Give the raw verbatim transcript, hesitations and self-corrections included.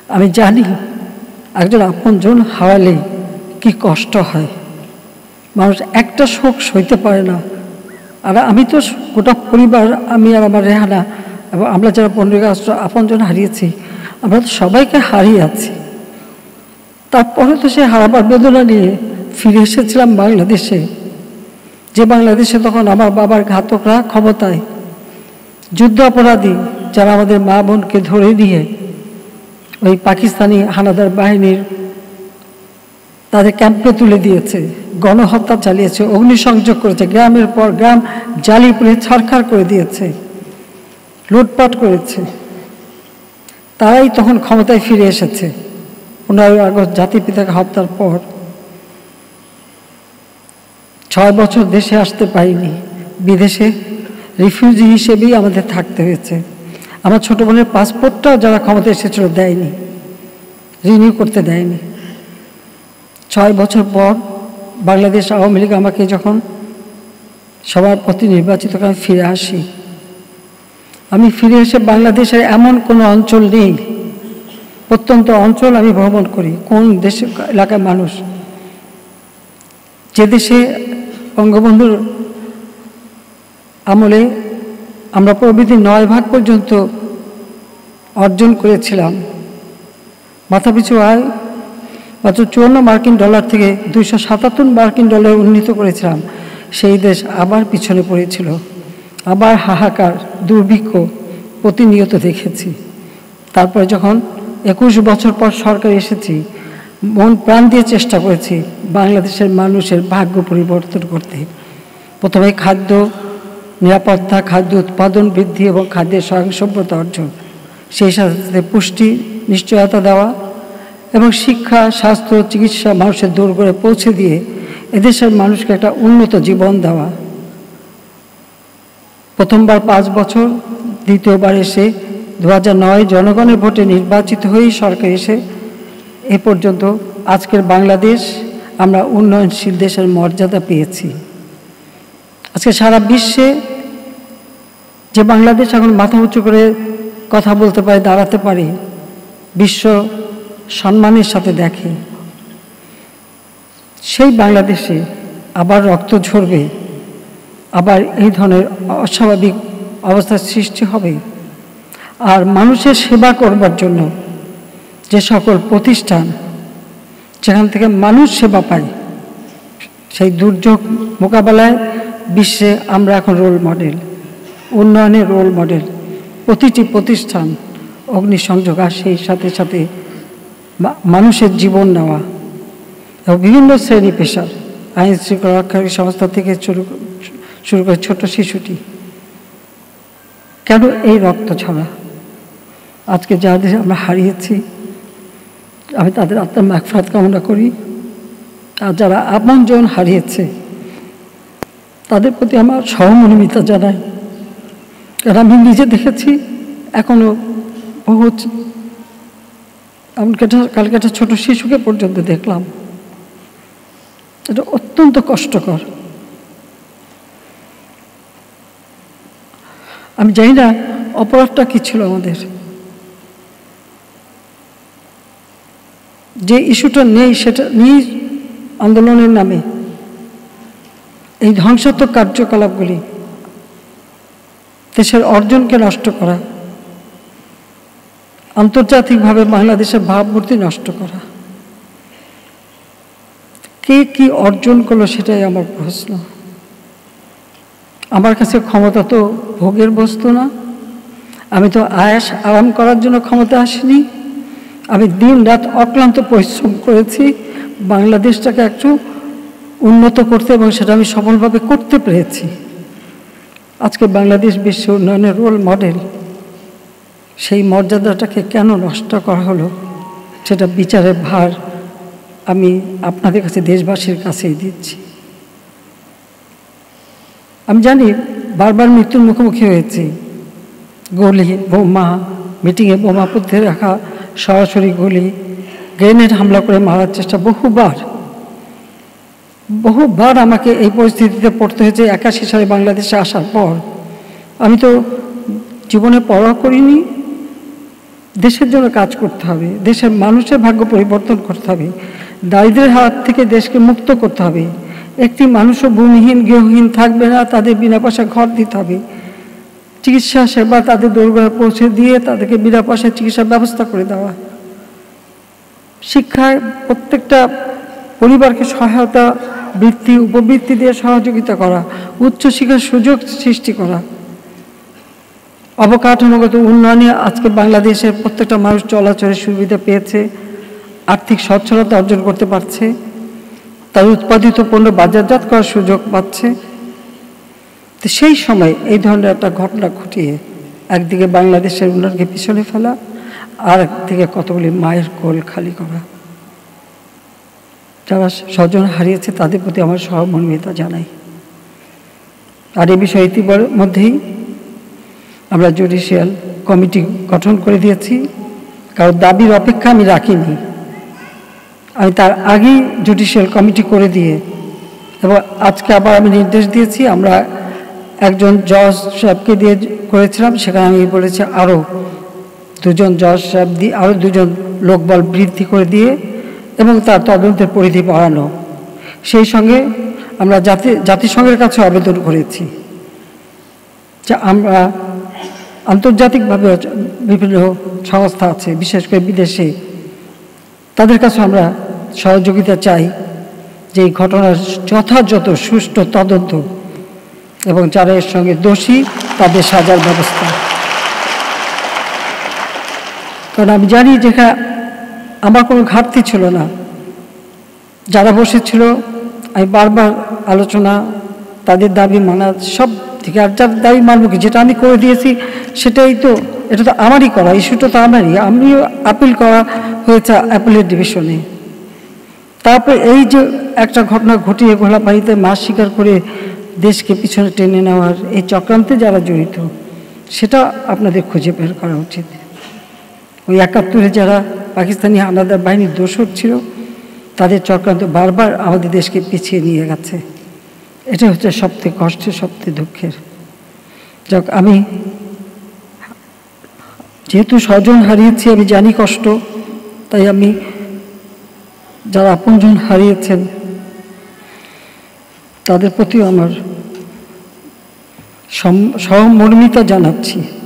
আমি জানি একজন আপনজন হারালে কি কষ্ট হয়, মানুষ একটা শোক সইতে পারে না। আর আমি তো গোটা পরিবার, আমি আর আমার রেহানা এবং আমরা যারা পনেরোই আগস্ট আপনজন হারিয়েছি, আমরা তো সবাইকে হারিয়ে আছি। তারপরে তো সে হারাবার বেদনা নিয়ে ফিরে এসেছিলাম বাংলাদেশে, যে বাংলাদেশে তখন আমার বাবার ঘাতকরা ক্ষমতায়, যুদ্ধ অপরাধী যারা আমাদের মা বোনকে ধরে নিয়ে ওই পাকিস্তানি হানাদার বাহিনীর তাদের ক্যাম্পে তুলে দিয়েছে, গণহত্যা চালিয়েছে, অগ্নিসংযোগ করেছে, গ্রামের পর গ্রাম জ্বালিয়ে পুড়ে ছারখার করে দিয়েছে, লুটপাট করেছে। তারাই তখন ক্ষমতায় ফিরে এসেছে পনেরোই আগস্ট জাতিপিতাকে হত্যার পর। ছয় বছর দেশে আসতে পারিনি, বিদেশে রিফিউজি হিসেবেই আমাদের থাকতে হয়েছে। আমার ছোটো বোনের পাসপোর্টটাও যারা ক্ষমতা এসেছিল দেয়নি, রিনিউ করতে দেয়নি। ছয় বছর পর বাংলাদেশ আওয়ামী লীগ আমাকে যখন সবার প্রতি নির্বাচিত করে ফিরে আসি, আমি ফিরে এসে বাংলাদেশের এমন কোনো অঞ্চল নেই, প্রত্যন্ত অঞ্চল আমি ভ্রমণ করি, কোন দেশে এলাকার মানুষ, যে দেশে বঙ্গবন্ধুর আমলে আমরা প্রবৃদ্ধি নয় ভাগ পর্যন্ত অর্জন করেছিলাম, মাথাপিছু আয় মাত্র চুয়ান্ন মার্কিন ডলার থেকে দুইশো সাতাত্তর মার্কিন ডলার উন্নীত করেছিলাম, সেই দেশ আবার পিছনে পড়েছিল, আবার হাহাকার দুর্ভিক্ষ প্রতিনিয়ত দেখেছি। তারপরে যখন একুশ বছর পর সরকার এসেছি, মন প্রাণ দিয়ে চেষ্টা করেছি বাংলাদেশের মানুষের ভাগ্য পরিবর্তন করতে। প্রথমে খাদ্য নিরাপত্তা, খাদ্য উৎপাদন বৃদ্ধি এবং খাদ্যের স্বয়ংসম্পূর্ণতা অর্জন, সেই সাথে পুষ্টি নিশ্চয়তা দেওয়া এবং শিক্ষা, স্বাস্থ্য, চিকিৎসা মানুষের দোরগোড়ায় পৌঁছে দিয়ে এদেশের মানুষকে একটা উন্নত জীবন দেওয়া। প্রথমবার পাঁচ বছর, দ্বিতীয়বার এসে দু হাজার নয় জনগণের ভোটে নির্বাচিত হয়েই সরকার এসে এ পর্যন্ত আজকের বাংলাদেশ আমরা উন্নয়নশীল দেশের মর্যাদা পেয়েছি। আজকে সারা বিশ্বে যে বাংলাদেশ এখন মাথা উঁচু করে কথা বলতে পারে, দাঁড়াতে পারে, বিশ্ব সম্মানের সাথে দেখে, সেই বাংলাদেশে আবার রক্ত ঝরবে, আবার এই ধরনের অস্বাভাবিক অবস্থার সৃষ্টি হবে। আর মানুষের সেবা করবার জন্য যে সকল প্রতিষ্ঠান যেখান থেকে মানুষ সেবা পায়, সেই দুর্যোগ মোকাবেলায় বিশ্বে আমরা এখন রোল মডেল, উন্নয়নের রোল মডেল। প্রতিটি প্রতিষ্ঠান অগ্নিসংযোগ, আর সেই সাথে সাথে মানুষের জীবন নেওয়া এবং বিভিন্ন শ্রেণী পেশার আইন শৃঙ্খলা রক্ষাকারী সংস্থা থেকে শুরু শুরু করে ছোট শিশুটি, কেন এই রক্ত ছড়া? আজকে যাদের আমরা হারিয়েছি, আমি তাদের আত্মার মাগফিরাত কামনা করি। আর যারা আপনজন হারিয়েছে তাদের প্রতি আমার সহমর্মিতা জানাই, কারণ আমি নিজে দেখেছি। এখনও বহু, এমনকি কালকে একটা ছোট শিশুকে পর্যন্ত দেখলাম, এটা অত্যন্ত কষ্টকর। আমি জানি না অপরাধটা কী ছিল আমাদের, যে ইস্যুটা নেই সেটা নিয়ে আন্দোলনের নামে এই ধ্বংসাত্মক কার্যকলাপগুলি, দেশের অর্জনকে নষ্ট করা, আন্তর্জাতিকভাবে বাংলাদেশের ভাবমূর্তি নষ্ট করা, কে কি অর্জন করলো সেটাই আমার প্রশ্ন। আমার কাছে ক্ষমতা তো ভোগের বস্তু না, আমি তো আয়াস আরাম করার জন্য ক্ষমতা আসিনি। আমি দিন রাত অক্লান্ত পরিশ্রম করেছি বাংলাদেশটাকে একটু উন্নত করতে, এবং সেটা আমি সফলভাবে করতে পেরেছি। আজকে বাংলাদেশ বিশ্ব উন্নয়নের রোল মডেল, সেই মর্যাদাটাকে কেন নষ্ট করা হলো, সেটা বিচারের ভার আমি আপনাদের কাছে, দেশবাসীর কাছেই দিচ্ছি। আমি জানি বারবার মৃত্যুর মুখোমুখি হয়েছি, গুলি, বোমা, মিটিংয়ে বোমা পুঁতে রাখা, সরাসরি গুলি, গ্রেনেড হামলা করে মারার চেষ্টা, বহুবার বহুবার আমাকে এই পরিস্থিতিতে পড়তে হয়েছে। একাশি সালে বাংলাদেশে আসার পর আমি তো জীবনে পড়া করিনি, দেশের জন্য কাজ করতে হবে, দেশের মানুষের ভাগ্য পরিবর্তন করতে হবে, দারিদ্র্যের হাত থেকে দেশকে মুক্ত করতে হবে। একটি মানুষও ভূমিহীন গৃহহীন থাকবে না, তাদের বিনা পয়সা ঘর দিতে হবে, চিকিৎসা সেবা তাদের দোরগোড়ায় পৌঁছে দিয়ে তাদেরকে বিনা পয়সায় চিকিৎসার ব্যবস্থা করে দেওয়া, শিক্ষায় প্রত্যেকটা পরিবারকে সহায়তা বৃত্তি উপবৃত্তি দিয়ে সহযোগিতা করা, উচ্চশিক্ষার সুযোগ সৃষ্টি করা, অবকাঠামোগত উন্নয়নে আজকে বাংলাদেশের প্রত্যেকটা মানুষ চলাচলের সুবিধা পেয়েছে, আর্থিক সচ্ছলতা অর্জন করতে পারছে, তার উৎপাদিত পণ্য বাজারজাত করার সুযোগ পাচ্ছে। তো সেই সময় এই ধরনের একটা ঘটনা ঘটিয়ে একদিকে বাংলাদেশের উন্নয়নকে পিছনে ফেলা, আর একদিকে কতগুলি মায়ের কোল খালি করা। যারা স্বজন হারিয়েছে তাদের প্রতি আমার সহমর্মিতা জানাই। আর এই বিষয়ে ইতিমধ্যেই আমরা জুডিশিয়াল কমিটি গঠন করে দিয়েছি, কারণ দাবির অপেক্ষা আমি রাখিনি, আমি তার আগেই জুডিশিয়াল কমিটি করে দিয়ে এবং আজকে আবার আমি নির্দেশ দিয়েছি। আমরা একজন জজ সাহেবকে দিয়ে করেছিলাম, সেখানে আমি বলেছি আরও দুজন জজ সাহেব দিয়ে আরও দুজন লোকবল বৃদ্ধি করে দিয়ে এবং তার তদন্তের পরিধি বাড়ানো। সেই সঙ্গে আমরা জাতি জাতিসংঘের কাছে আবেদন করেছি যে আমরা আন্তর্জাতিকভাবে বিভিন্ন সংস্থা আছে, বিশেষ করে বিদেশে, তাদের কাছে আমরা সহযোগিতা চাই যে এই ঘটনার যথাযথ সুষ্ঠু তদন্ত এবং যারা এর সঙ্গে দোষী তাদের সাজার ব্যবস্থা। কারণ আমি জানি যেখানে আমার কোনো ঘাটতি ছিল না, যারা বসেছিল আমি বারবার আলোচনা, তাদের দাবি মানা সব থেকে, আর যার দাবি মানব কি, যেটা আমি করে দিয়েছি সেটাই তো, এটা তো আমারই করা, ইস্যুটা তো আমারই, আমিও আপিল করা হয়েছে অ্যাপিলেট ডিভিশনে। তারপরে এই যে একটা ঘটনা ঘটিয়ে ঘোলাপানিতে মাছ শিকার করে দেশকে পিছনে টেনে নেওয়ার এই চক্রান্তে যারা জড়িত, সেটা আপনাদের খুঁজে বের করা উচিত। ওই একাত্তরে যারা পাকিস্তানি হানাদার বাহিনীর দোসর ছিল, তাদের চক্রান্ত বারবার আমাদের দেশকে পিছিয়ে নিয়ে গেছে। এটা হচ্ছে সবথেকে কষ্টের, সবথেকে দুঃখের। যাক, আমি যেহেতু স্বজন হারিয়েছি, আমি জানি কষ্ট, তাই আমি যারা আপনজন হারিয়েছেন তাদের প্রতিও আমার সহমর্মিতা জানাচ্ছি।